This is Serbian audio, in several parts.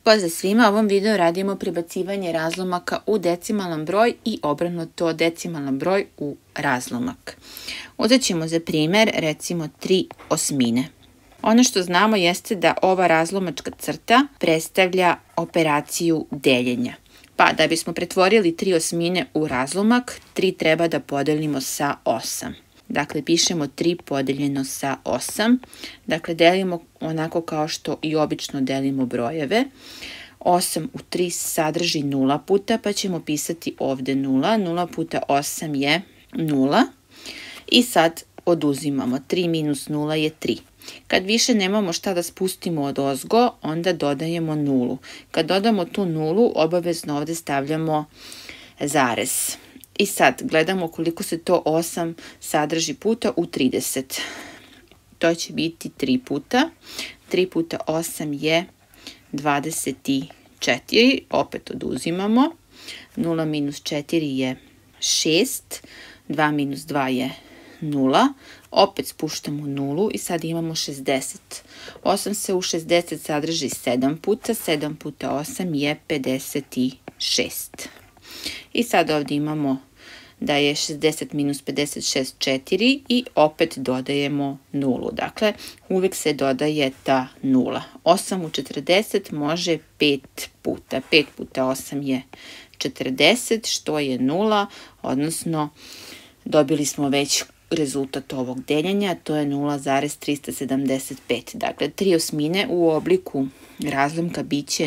Pozdrav svima, u ovom videu radimo prebacivanje razlomaka u decimalan broj i obrnuto decimalan broj u razlomak. Uzet ćemo za primjer recimo 3/8. Ono što znamo jeste da ova razlomačka crta predstavlja operaciju deljenja. Pa da bismo pretvorili 3/8 u razlomak, 3 treba da podelimo sa 8. Dakle, pišemo 3 podeljeno sa 8. Dakle, delimo onako kao što i obično delimo brojeve. 8 u 3 sadrži 0 puta, pa ćemo pisati ovde 0. 0 puta 8 je 0. I sad oduzimamo. 3 minus 0 je 3. Kad više nemamo šta da spustimo od ozgo, onda dodajemo 0. Kad dodamo tu 0, obavezno ovde stavljamo zarez. I sad gledamo koliko se to 8 sadrži puta u 30. To će biti 3 puta. 3 puta 8 je 24. Opet oduzimamo. 0 minus 4 je 6. 2 minus 2 je 0. Opet spuštamo 0 i sad imamo 60. 8 se u 60 sadrži 7 puta. 7 puta 8 je 56. I sad ovdje imamo da je 60 minus 56 4 i opet dodajemo 0. Dakle, uvijek se dodaje ta 0. 8 u 40 može 5 puta. 5 puta 8 je 40, što je 0, odnosno dobili smo već rezultat ovog deljenja, to je 0,375. Dakle, 3/8 u obliku razlomka bit će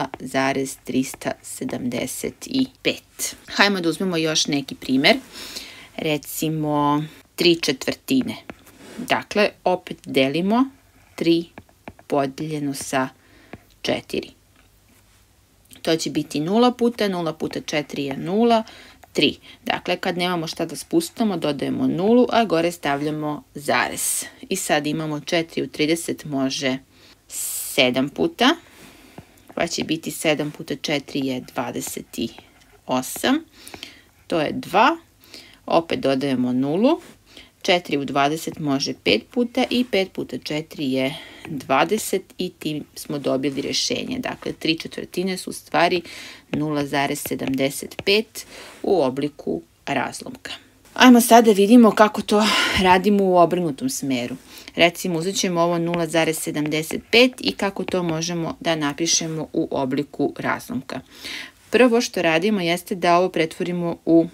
0,375. Hajmo da uzmemo još neki primjer. Recimo 3/4. Dakle, opet delimo 3 podeljeno sa 4. To će biti 0 puta, 0 puta 4 je 0, 3. Dakle, kad nemamo šta da spustimo, dodajemo 0, a gore stavljamo zarez. I sad imamo 4 u 30 može 7 puta, pa će biti 7 puta 4 je 28. To je 2. Opet dodajemo 0. 4 u 20 može 5 puta i 5 puta 4 je 20 i tim smo dobili rješenje. Dakle, 3/4 su u stvari 0,75 u obliku razlomka. Ajmo sad da vidimo kako to radimo u obrnutom smeru. Recimo, uzet ćemo ovo 0,75 i kako to možemo da napišemo u obliku razlomka. Prvo što radimo jeste da ovo pretvorimo u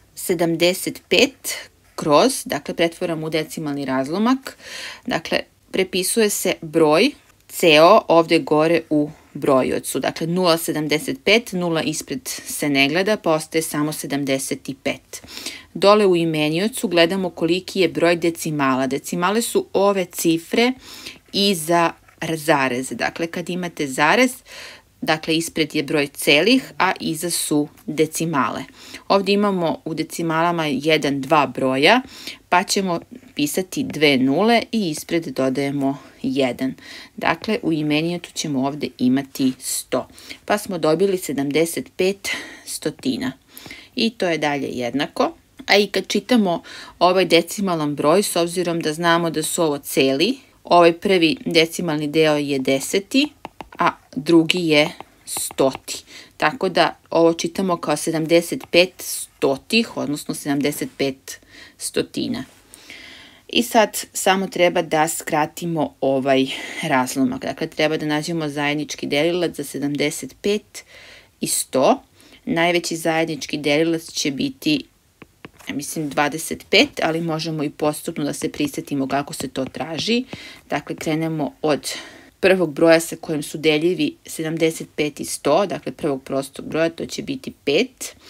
75 kroz, dakle, pretvoramo u decimalni razlomak. Dakle, prepisuje se broj ceo ovde gore u brojiocu. Dakle, 0,75, 0 ispred se ne gleda, pa ostaje samo 75. Dole u imeniocu gledamo koliki je broj decimala. Decimale su ove cifre iza zareza. Dakle, kad imate zarez, dakle, ispred je broj celih, a iza su decimale. Ovdje imamo u decimalama 1, 2 broja, pa ćemo pisati 2 nule i ispred dodajemo 1. Dakle, u imeniotu ćemo ovdje imati 100. Pa smo dobili 75 stotina. I to je dalje jednako. A i kad čitamo ovaj decimalan broj, s obzirom da znamo da su ovo celi, ovaj prvi decimalni deo je 10, a drugi je 100. Tako da ovo čitamo kao 75 stotih, odnosno 75 stotina. I sad samo treba da skratimo ovaj razlomak. Dakle, treba da nađemo zajednički delilac za 75 i 100. Najveći zajednički delilac će biti, mislim, 25, ali možemo i postupno da se prisjetimo kako se to traži. Dakle, krenemo od prvog broja sa kojim su deljivi 75 i 100, dakle prvog prostog broja, to će biti 5.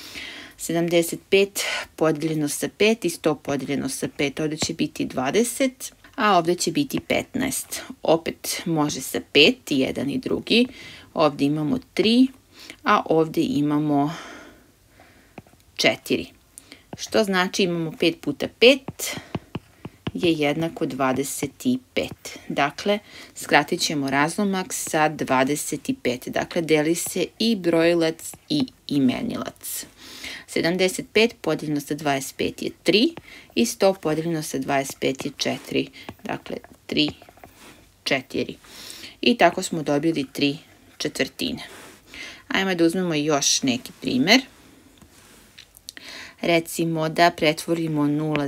75 podeljeno sa 5 i 100 podeljeno sa 5, ovdje će biti 20, a ovdje će biti 15. Opet može sa 5, i jedan i drugi. Ovdje imamo 3, a ovdje imamo 4. Što znači imamo 5 puta 5 je jednako 25. Dakle, skratit ćemo razlomak sa 25. Dakle, deli se i brojilac i imenilac. 75 podijeljeno sa 25 je 3 i 100 podijeljeno sa 25 je 4. Dakle, 3, 4. I tako smo dobili 3 četvrtine. Ajmo da uzmemo još neki primjer. Recimo da pretvorimo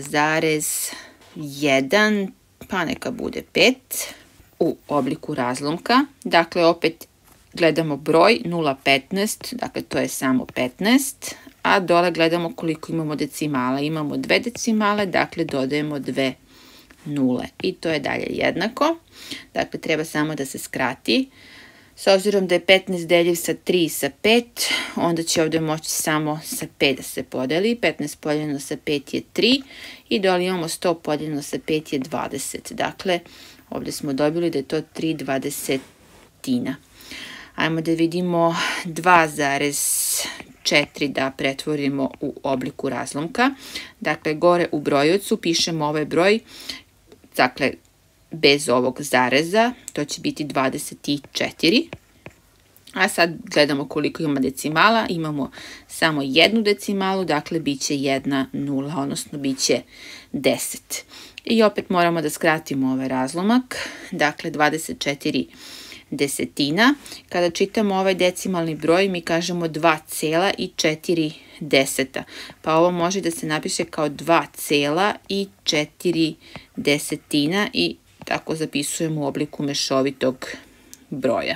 0,1, pa neka bude 5, u obliku razlomka. Dakle, opet gledamo broj 0,15, dakle to je samo 15, a dole gledamo koliko imamo decimala. Imamo 2 decimale, dakle dodajemo 2 nule i to je dalje jednako. Dakle, treba samo da se skrati. S obzirom da je 15 deljiv sa 3 i sa 5, onda će ovdje moći samo sa 5 da se podeli. 15 podijeljeno sa 5 je 3 i dole imamo 100 podijeljeno sa 5 je 20. Dakle, ovdje smo dobili da je to 3/20. Ajmo da vidimo 2,4 da pretvorimo u obliku razlomka. Dakle, gore u brojevcu pišemo ovaj broj, dakle, bez ovog zareza, to će biti 24. A sad gledamo koliko ima decimala, imamo samo jednu decimalu, dakle bit će 1 nula, odnosno bit će 10. I opet moramo da skratimo ovaj razlomak, dakle 24 desetina. Kada čitamo ovaj decimalni broj, mi kažemo 2,4, pa ovo može da se napiše kao 2,4 i tako zapisujemo u obliku mešovitog broja.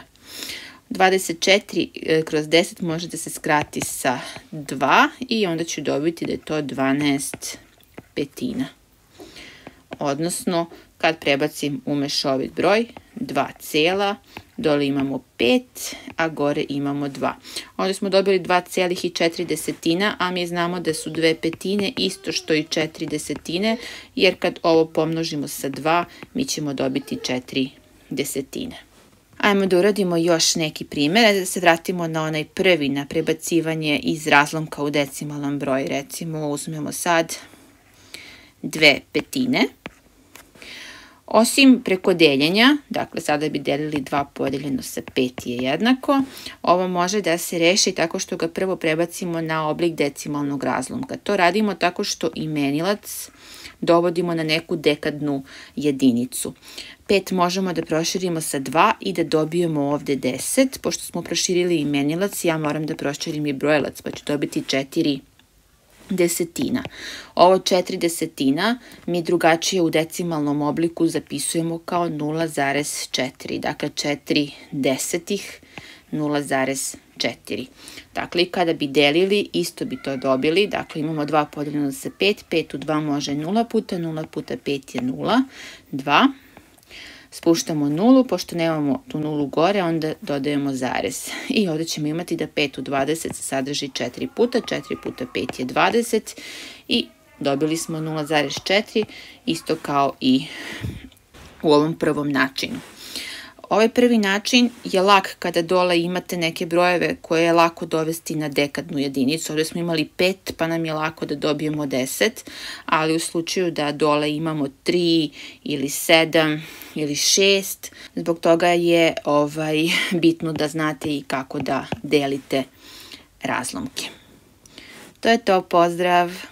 24 kroz 10 može da se skrati sa 2 i onda ću dobiti da je to 12 petina. Odnosno, kad prebacim u mešovit broj, 2, dole imamo 5, a gore imamo 2. Ovdje smo dobili 2,4, a mi znamo da su 2 petine isto što i 4 desetine, jer kad ovo pomnožimo sa 2, mi ćemo dobiti 4 desetine. Ajmo da uradimo još neki primjer, da se vratimo na onaj prvi, na prebacivanje iz razlomka u decimalan broj. Recimo, uzmemo sad 2 petine. Osim preko deljenja, dakle sada bi delili 2 podijeljeno sa 5 je jednako, ovo može da se reši tako što ga prvo prebacimo na oblik decimalnog razlomka. To radimo tako što imenilac dovodimo na neku dekadnu jedinicu. 5 možemo da proširimo sa 2 i da dobijemo ovdje 10. Pošto smo proširili imenilac, ja moram da proširim i brojilac, pa ću dobiti 4 desetina. Ovo 4 desetina mi drugačije u decimalnom obliku zapisujemo kao 0,4. Dakle, 4 desetih 0,4. Dakle, kada bi delili, isto bi to dobili. Dakle, imamo 2 podijeljeno sa 5. 5 u 2 može 0 puta. 0 puta 5 je 0. 2. Spuštamo nulu, pošto nemamo tu nulu gore, onda dodajemo zarez. I ovdje ćemo imati da 5 u 20 sadrži 4 puta, 4 puta 5 je 20 i dobili smo 0,4, isto kao i u ovom prvom načinu. Ovaj prvi način je lak kada dole imate neke brojeve koje je lako dovesti na dekadnu jedinicu. Ovdje smo imali 5, pa nam je lako da dobijemo 10, ali u slučaju da dole imamo 3 ili 7 ili 6, zbog toga je bitno da znate i kako da delite razlomke. To je to, pozdrav!